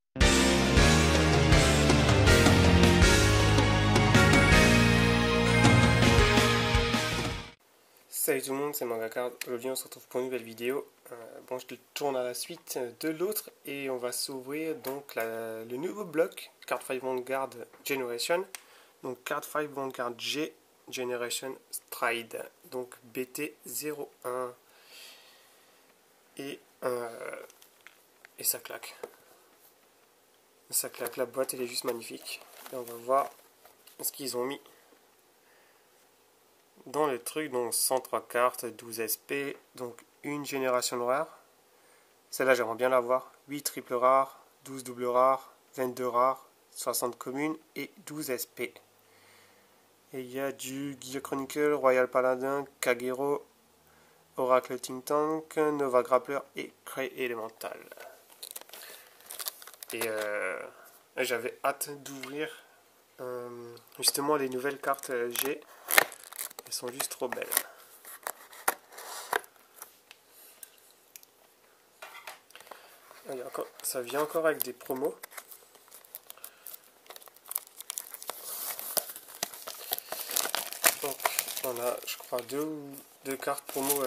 Salut tout le monde, c'est Mangacard. Aujourd'hui on se retrouve pour une nouvelle vidéo. Bon, je tourne à la suite de l'autre et on va s'ouvrir donc le nouveau bloc Card 5 Vanguard Generation. Donc Card 5 Vanguard G Generation Stride. Donc BT01. Et ça claque. Ça claque, la boîte elle est juste magnifique. Et on va voir ce qu'ils ont mis dans le truc. Donc 103 cartes, 12 SP, donc une génération rare. Celle-là j'aimerais bien l'avoir. 8 triples rares, 12 doubles rares, 22 rares, 60 communes et 12 SP. Et il y a du Gear Chronicle, Royal Paladin, Kagero, Oracle Think Tank, Nova Grappler et Cray Elemental. Et j'avais hâte d'ouvrir justement les nouvelles cartes G. Elles sont juste trop belles. Ça vient encore avec des promos. Donc on a, je crois, deux cartes promo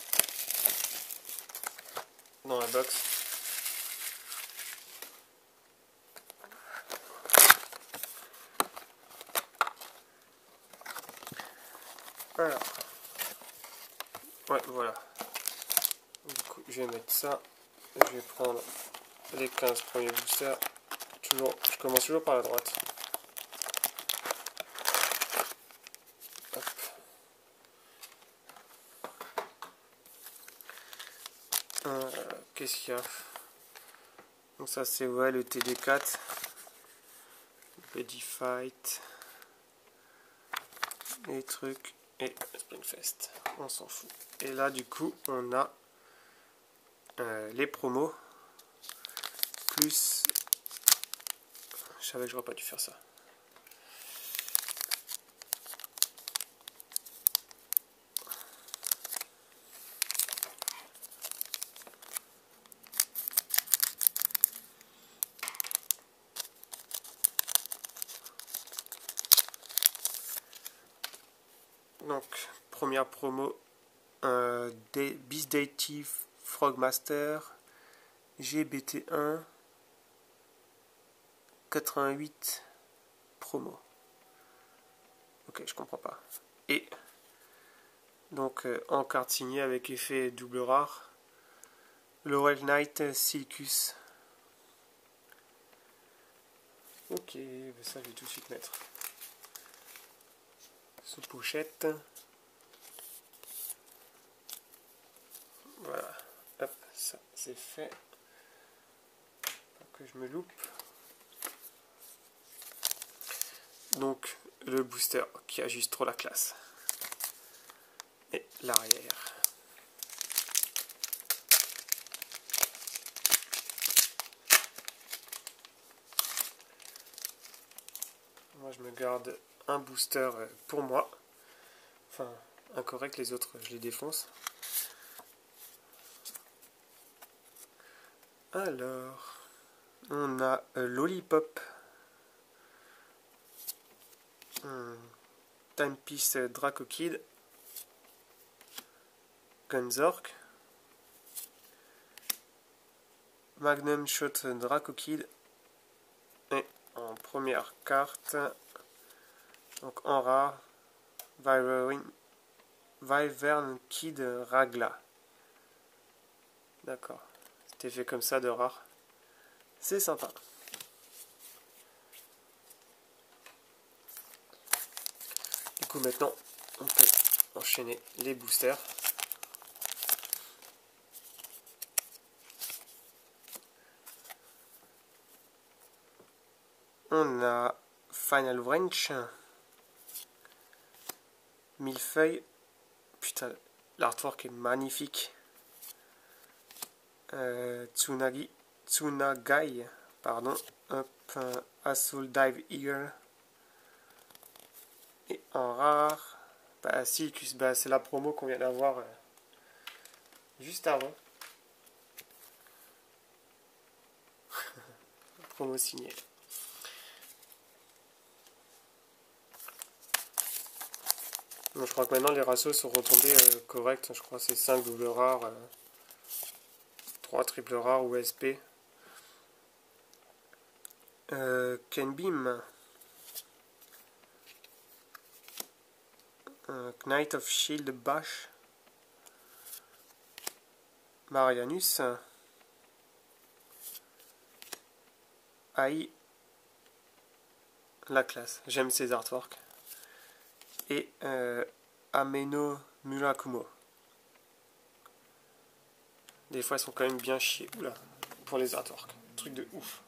dans la box. Alors, ouais, voilà. Du coup, je vais mettre ça. Je vais prendre les 15 premiers boosters. Je commence toujours par la droite. Hop. Qu'est-ce qu'il y a? Donc ça c'est ouais, le TD4. Ready Fight. Les trucs. Et Springfest. On s'en fout. Et là du coup on a les promos. Plus... Je savais que j'aurais pas dû faire ça. Donc, première promo, Beast Dative Frogmaster, GBT1, 88 promo. Ok, je comprends pas. Et, donc, en carte signée avec effet double rare, Laurel Knight Silcus. Ok, ça je vais tout de suite mettre sous pochette. Voilà, hop, ça c'est fait. Pas que je me loupe. Donc le booster qui a juste trop la classe. Et l'arrière. Moi je me garde un booster pour moi. Enfin, incorrect, les autres je les défonce. Alors, on a Lollipop, Timepiece Dracokid, Gunzork, Magnum Shot Dracokid, et en première carte, donc en rare, Wyvern Kid Ragla. D'accord, c'était fait comme ça de rare. C'est sympa. Du coup maintenant on peut enchaîner les boosters. On a Final Wrench, Millefeuille, putain l'artwork est magnifique. Tsunagai, pardon, Assault Dive Eagle. Et en rare, Silcus, c'est la promo qu'on vient d'avoir juste avant. promo signé. Donc, je crois que maintenant les ratios sont retombés corrects. Je crois que c'est 5 doubles rares, 3 triples rares ou SP. Ken Beam. Knight of Shield Bash. Marianus. Ai. La classe. J'aime ces artworks. Et Ameno Murakumo. Des fois, ils sont quand même bien chiés. Oula, pour les artworks. Truc de ouf.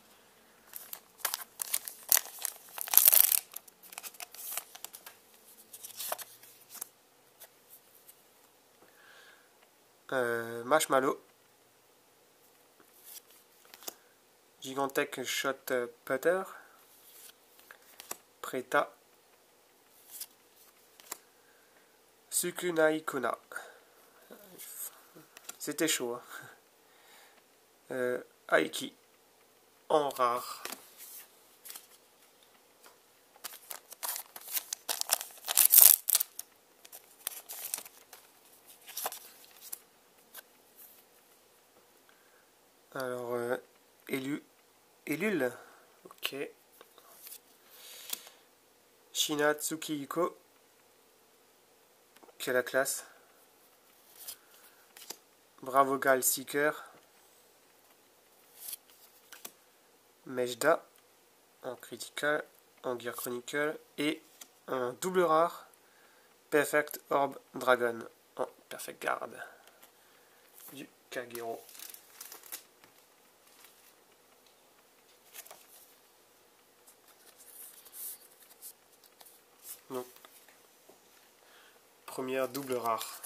Marshmallow. Gigantech Shot Putter. Preta. Sukunai Kona. C'était chaud. Hein. Aiki. En rare. Alors, Elul. Ok. Shina Tsukihiko. Qui a la classe. Bravo Gal Seeker. Mejda. En critical. En Gear Chronicle. Et un double rare. Perfect Orb Dragon. En Perfect Guard. Du Kagero. Donc, première double rare.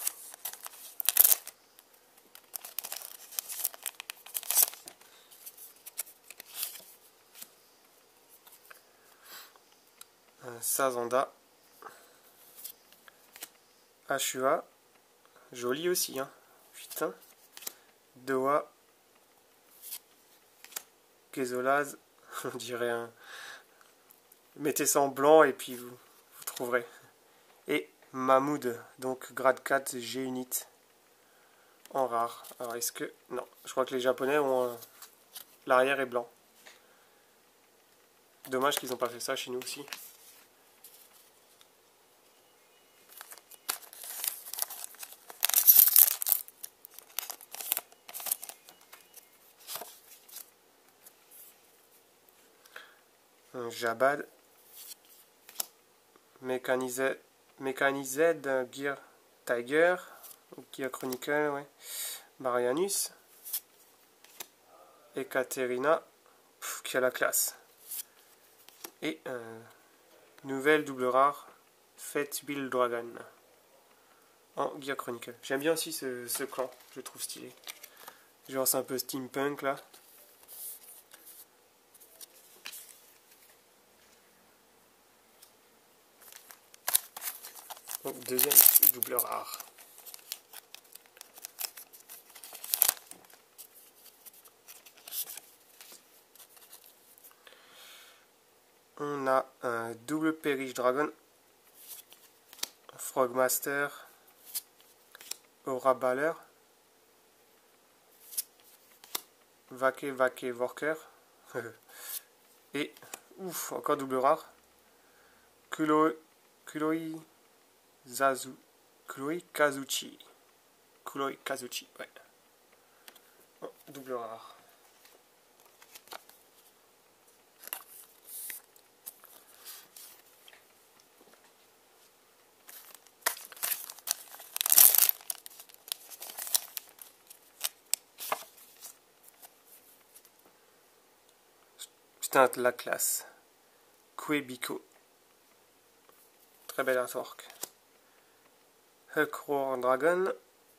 Sazanda. Ashua. Joli aussi, hein. Putain. Doha. Gezolaz. On dirait un... Mettez ça en blanc et puis vous trouverez. Et Mahmoud, donc grade 4 G-Unit en rare. Alors est-ce que... Non, je crois que les japonais ont... L'arrière est blanc. Dommage qu'ils n'ont pas fait ça chez nous aussi. Un Jabad. Mécanised Gear Tiger. Gear Chronicle, ouais. Marianus. Ekaterina. Qui a la classe. Et nouvelle double rare. Fate Bill Dragon. En Gear Chronicle. J'aime bien aussi ce clan. Je le trouve stylé. Genre c'est un peu steampunk là. Donc deuxième double rare. On a un double Perish Dragon. Frogmaster. Aura Baller. Vake Worker. Et, ouf, encore double rare. Kuroi Kazuchi. Kuroi Kazuchi, ouais. Oh, double rare. Putain, la classe. Kuebiko. Très belle artwork. Hulk Roar Dragon.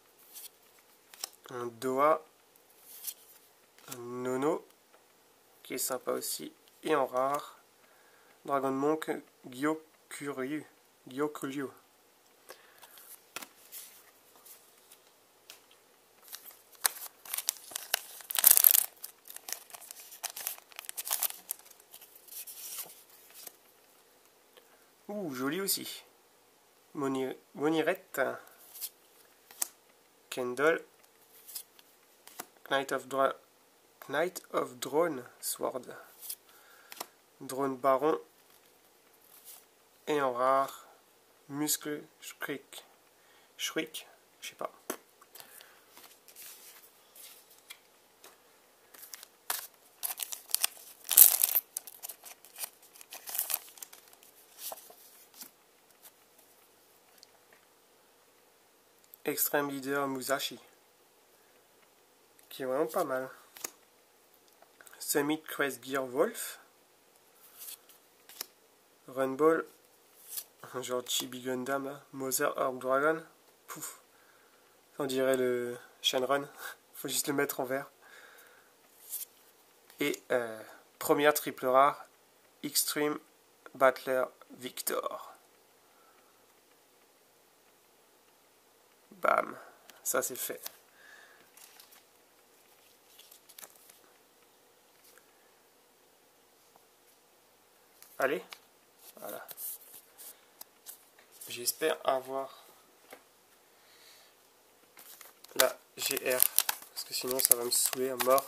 Un Doha. Un Nono. Qui est sympa aussi. Et en rare. Dragon Monk. Gyokuryu. Ouh, joli aussi. Monirette. Kendall. Knight of Drone Sword. Drone Baron. Et en rare, Muscle Shriek. Shriek, je sais pas. Extreme Leader Musashi, qui est vraiment pas mal. Summit Crest Gear Wolf. Runball, genre Chibi Gundam là. Mother Orb Dragon. Pouf. On dirait le Shenron. Faut juste le mettre en vert. Et première triple rare, Extreme Battler Victor. Bam, ça c'est fait. Allez, voilà. J'espère avoir la GR, parce que sinon ça va me saouler à mort.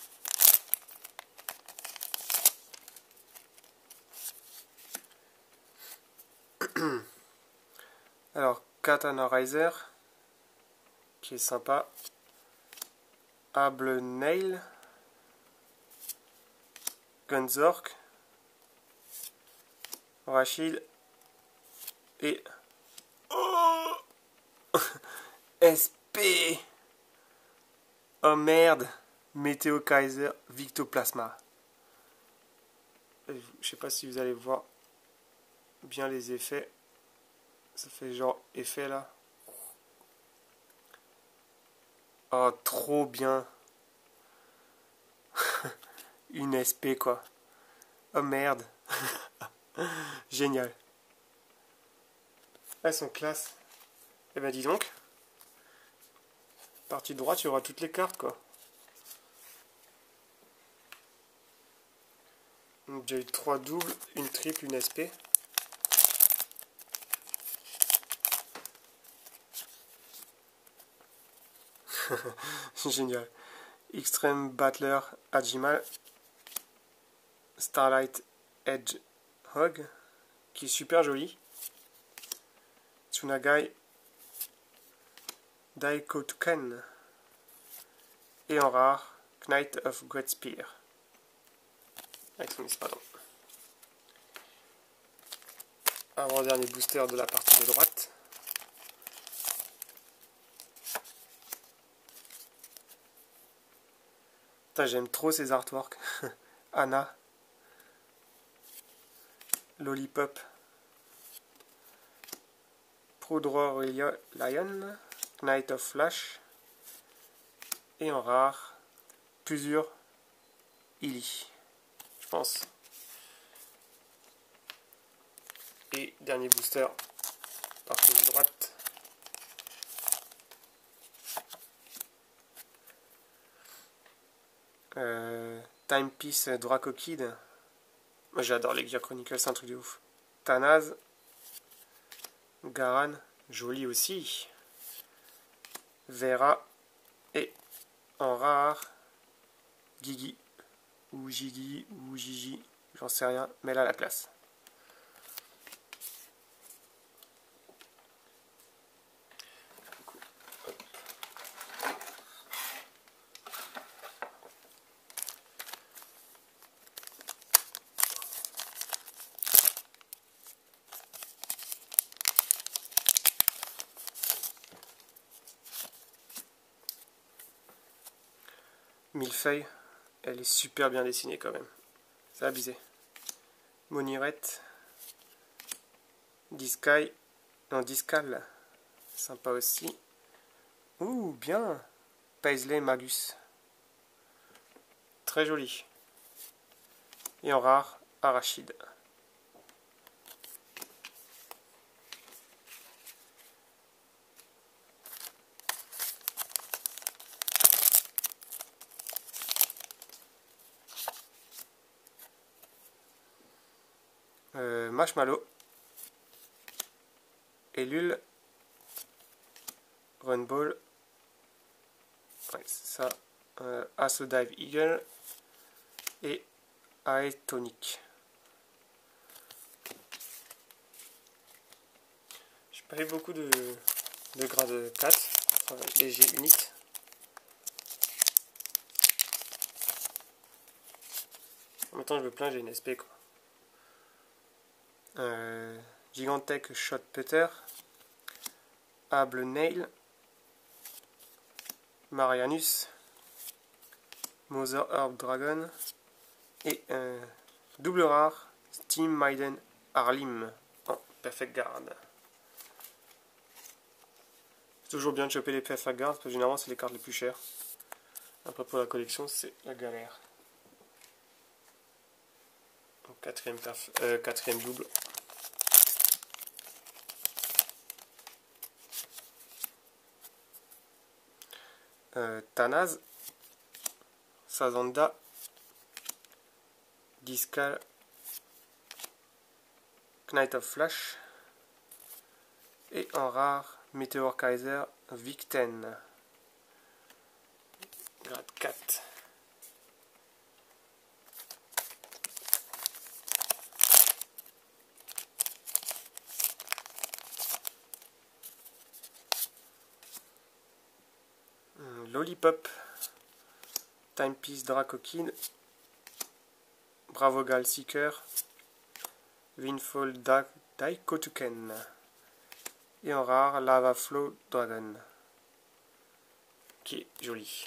Alors, Katana Riser, qui est sympa. Able Nail. Gunzork. Rachid. Et... Oh SP. Oh merde. Météo Kaiser Victoplasma. Je sais pas si vous allez voir bien les effets. Ça fait genre effet là. Oh, trop bien. Une SP quoi. Oh merde. Génial. Elles sont classe. Eh ben dis donc. Partie droite, il y aura toutes les cartes quoi. Donc j'ai eu 3 doubles, une triple, une SP. Génial. Extreme Battler Ajimal. Starlight Edge Hog, qui est super joli. Tsunagai Daikotuken. Et en rare, Knight of Great Spear. Avec son espadon. Avant-dernier booster de la partie de droite. J'aime trop ces artworks. Anna. Lollipop. Proudror Lion. Knight of Flash. Et en rare, plusieurs Illy, je pense. Et dernier booster, partie de droite. Timepiece Draco Kid. Moi j'adore les Gear Chronicles, c'est un truc de ouf. Tanaz. Garan, joli aussi. Vera. Et en rare, Gigi. Ou Gigi, ou Gigi. J'en sais rien, mais là la classe. Millefeuille, elle est super bien dessinée quand même. C'est abusé. Monirette. Discal. Non, Discal. Sympa aussi. Ouh, bien. Paisley Magus. Très joli. Et en rare, Arachide. Marshmallow. Elul, Runball, ouais, c'est ça, Asodive Eagle et Aetonic. J'ai pas eu beaucoup de grade 4, léger unique. En même temps, je veux plein, j'ai une SP quoi. Gigantech Shot Putter, Able Nail, Marianus, Mother Herb Dragon et double rare Steam Maiden Arlim en Perfect Guard. C'est toujours bien de choper les Perfect Guard parce que généralement c'est les cartes les plus chères. Après pour la collection c'est la galère. Donc, quatrième double. Tanaz, Sazanda, Discal, Knight of Flash et en rare Meteor Kaiser Victen. Grade 4. Lollipop, Timepiece Dracokid, Bravogal Seeker, Windfall Daikotuken et en rare Lava Flow Dragon qui est joli.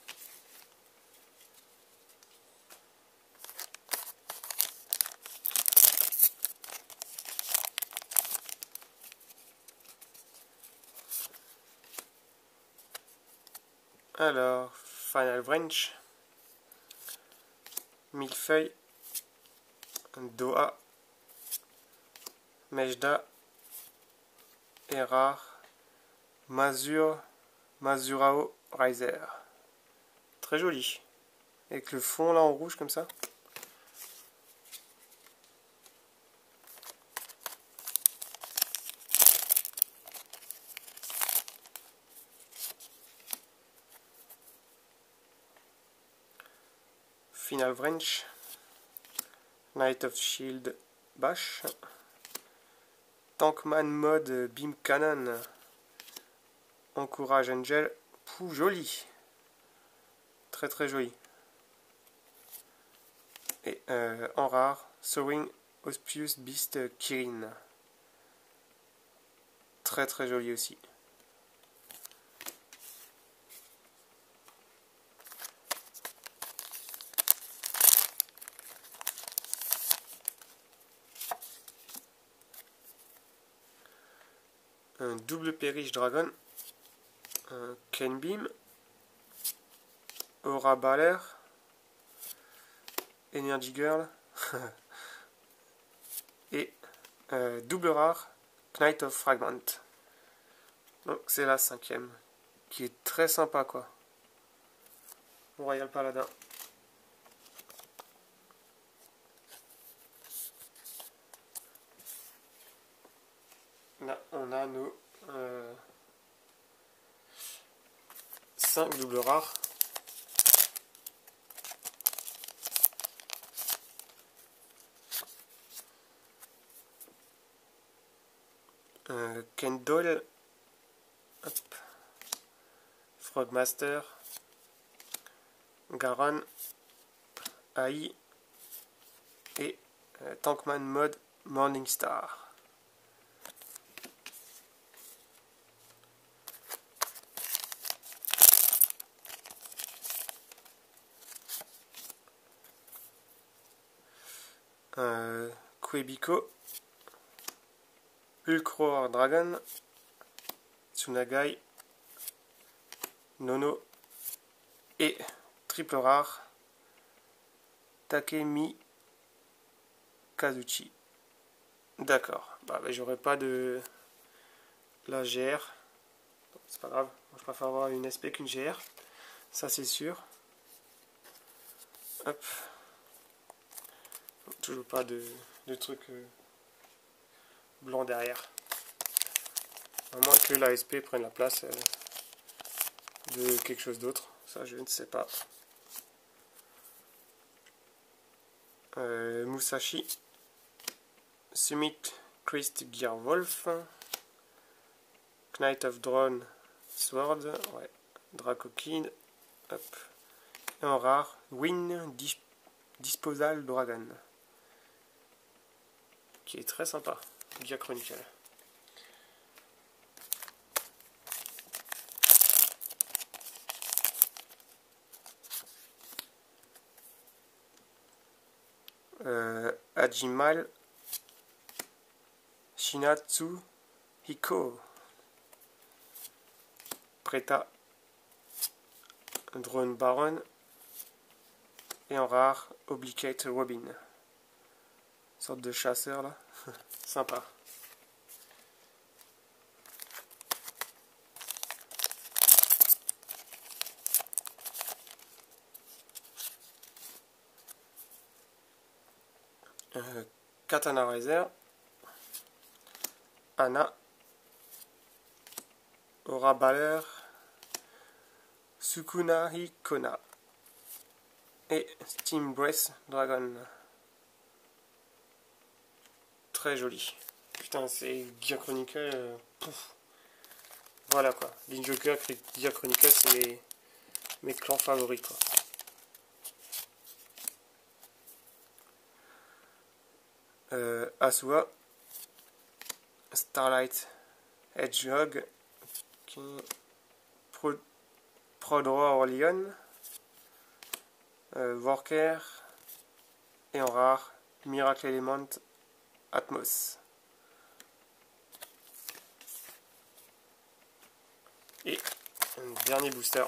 Alors, Final Wrench, Millefeuille, Doha, Mejda, et rare, Mazurao Riser. Très joli. Avec le fond là en rouge comme ça. Final Wrench, Knight of Shield Bash, Tankman Mode Beam Cannon, Encourage Angel, pou joli, très très joli. Et en rare, Soaring Auspicious Beast Kirin, très très joli aussi. Un double Perish Dragon, un Kenbeam, Aura Baller, Energy Girl et double rare Knight of Fragment. Donc c'est la 5e qui est très sympa quoi. Royal Paladin. Là, on a nos 5 doubles rares. Kendall, hop. Frogmaster, Garon, AI et Tankman Mode Morningstar. Quebico, Ulcroar Dragon, Tsunagai, Nono et triple rare Takemi Kazuchi. D'accord, bah, j'aurais pas de la GR, c'est pas grave, moi, je préfère avoir une SP qu'une GR, ça c'est sûr. Hop. Toujours pas de truc blanc derrière. À moins que l'ASP prenne la place de quelque chose d'autre. Ça, je ne sais pas. Musashi. Summit Christ Gear Wolf. Knight of Drone Sword. Ouais. Draco Kid. Hop. Et en rare, Win Disposal Dragon. Qui est très sympa. Gear Chronicle. Ajimal Shinatsu Hiko. Preta Drone Baron. Et en rare, Obligate Robin. Sorte de chasseur là. Sympa. Katana Riser. Anna. Aura Baller. Sukuna Hikona. Et Steam Breath Dragon. Très joli. Putain, c'est Gear Chronicle. Pouf. Voilà quoi. Link Joker, Gear Chronicle, c'est mes clans favoris quoi. Asua. Starlight Hedgehog. Prodroa Orlean. Worker. Et en rare, Miracle Element Atmos. Et un dernier booster.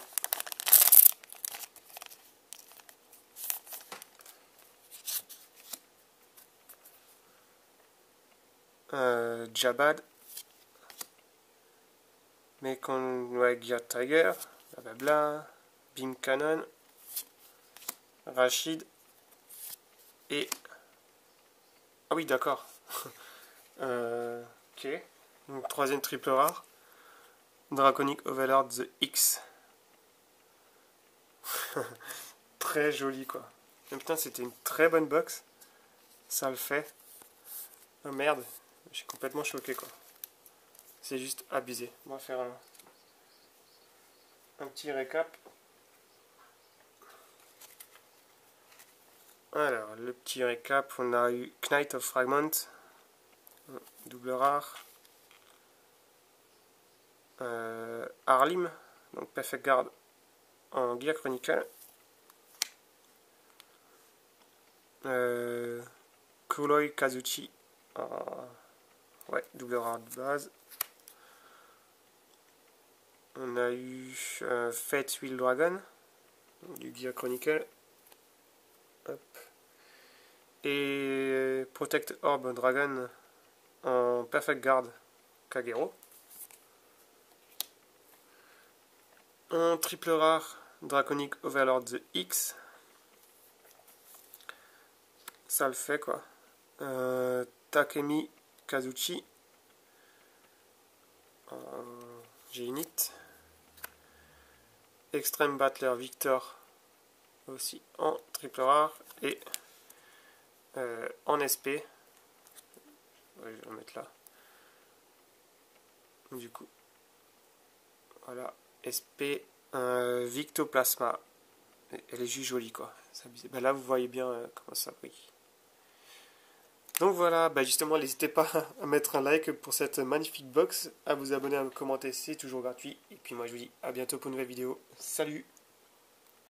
Jabad. Mekon Gear Tiger. Blablabla. Beam Cannon. Rashid. Et... Ah oui, d'accord. Ok. Donc, troisième triple rare. Draconic Overlord The X. Très joli quoi. Et putain, c'était une très bonne box. Ça le fait. Oh merde. Je suis complètement choqué quoi. C'est juste abusé. On va faire un petit récap. Alors, le petit récap, on a eu Knight of Fragment, double rare. Arlim, donc Perfect Guard en Gear Chronicle. Kuroi Kazuchi en double rare de base. On a eu Fate Wheel Dragon, du Gear Chronicle. Hop. Et Protect Orb Dragon en Perfect Guard Kagero. Un triple rare Draconic Overlord The X. Ça le fait quoi. Takemi Kazuchi en G-Unit. Extreme Battler Victor aussi en triple rare. Et en SP. Ouais, je vais en mettre là. Du coup. Voilà. SP Victoplasma. Elle est juste jolie quoi. Ben là vous voyez bien comment ça brille. Donc voilà, justement n'hésitez pas à mettre un like pour cette magnifique box, à vous abonner, à me commenter, c'est toujours gratuit. Et puis moi je vous dis à bientôt pour une nouvelle vidéo. Salut!